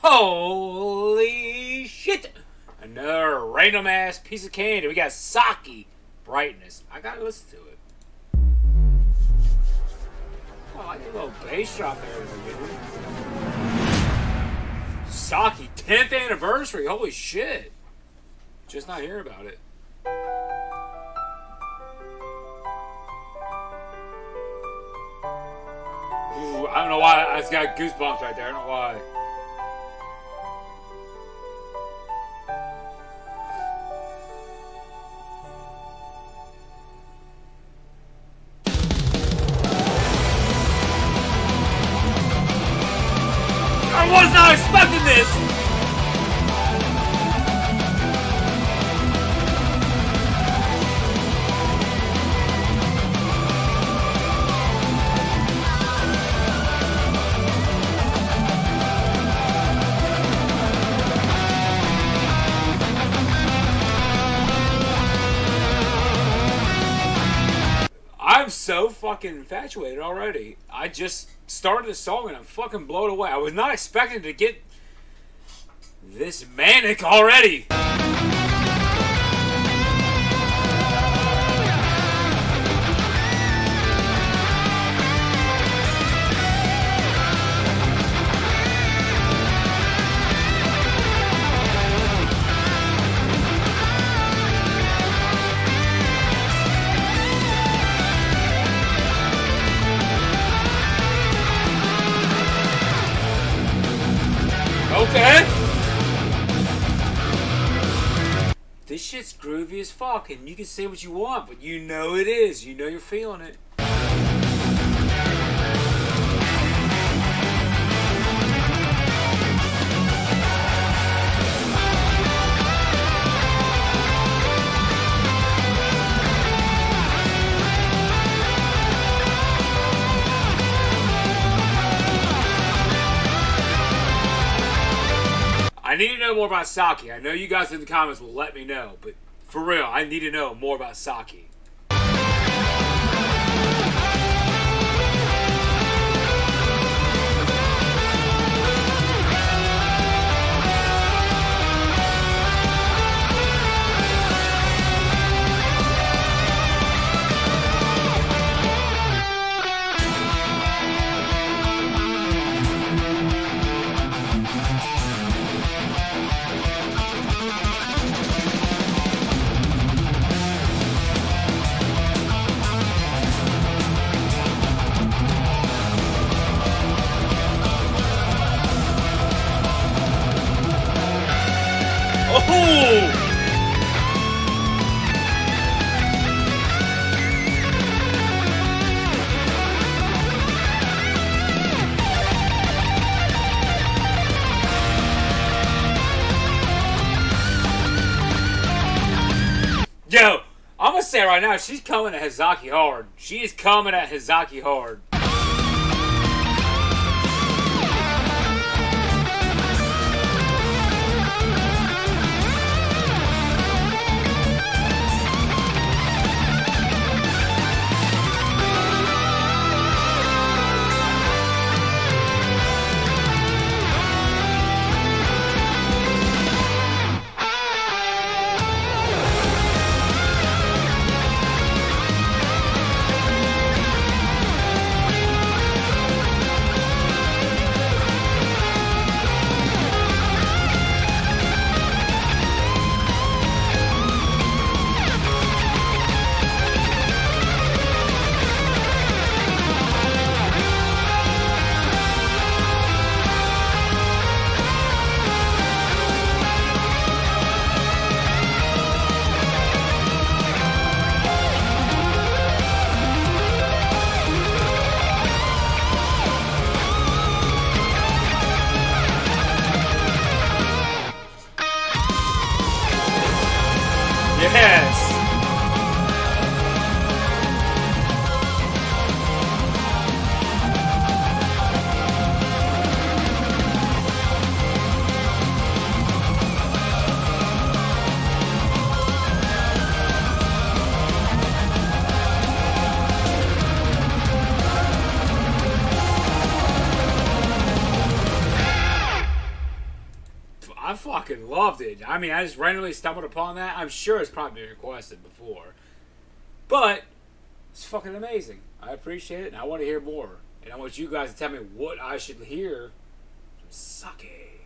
Holy shit! Another random ass piece of candy. We got Saki brightness. I gotta listen to it. Oh, I like a little bass drop there at the beginning. Saki 10th anniversary. Holy shit! Just not hearing about it. Ooh, I don't know why. I just got goosebumps right there. I don't know why. I was not expecting this! I'm so fucking infatuated already. I just started the song and I'm fucking blown away. I was not expecting to get this manic already. Okay. This shit's groovy as fuck, and you can say what you want, but you know it is. You know you're feeling it. I need to know more about Saki. I know you guys in the comments will let me know, but for real, I need to know more about Saki. Yo, I'm gonna say right now, she's coming at Hizaki hard. She is coming at Hizaki hard. Yes! I fucking loved it. I mean, I just randomly stumbled upon that. I'm sure it's probably been requested before. But it's fucking amazing. I appreciate it, and I want to hear more. And I want you guys to tell me what I should hear from Saki.